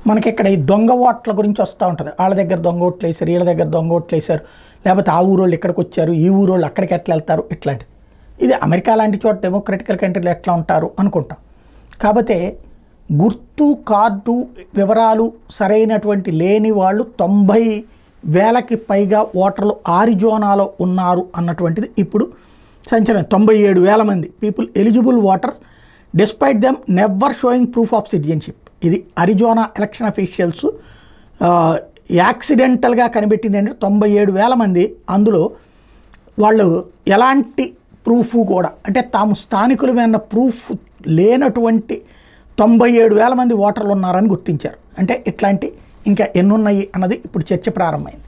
మనకి ఇక్కడ ఈ దొంగ ఓట్ల గురించి వస్తూ ఉంటుంది. వాళ్ళ దగ్గర దొంగ ఓట్లు వేశారు, వీళ్ళ దగ్గర దొంగ ఓట్లు వేశారు, లేకపోతే ఆ ఊరోళ్ళు ఇక్కడికి వచ్చారు, ఈ ఊరోళ్ళు అక్కడికి ఎట్లా వెళ్తారు, ఇట్లాంటివి. ఇది అమెరికా లాంటి చోట డెమోక్రటికల్ కంట్రీలు ఎట్లా ఉంటారు అనుకుంటాం. కాకపోతే గుర్తు కార్డు వివరాలు సరైనటువంటి లేని వాళ్ళు 90,000కి పైగా ఓటర్లు ఆరిజోనాలో ఉన్నారు అన్నటువంటిది ఇప్పుడు సంచలనం. 97,000 మంది people eligible voters despite them never showing proof of citizenship. ఇది అరిజోనా ఎలక్షన్ అఫీషియల్స్ యాక్సిడెంటల్గా కనిపెట్టింది అంటే 97,000 మంది, అందులో వాళ్ళు ఎలాంటి ప్రూఫ్ కూడా అంటే తాము స్థానికులమైన ప్రూఫ్ లేనటువంటి 97,000 మంది ఓటర్లు ఉన్నారని గుర్తించారు. అంటే ఇట్లాంటి ఇంకా ఎన్నున్నాయి అన్నది ఇప్పుడు చర్చ ప్రారంభమైంది.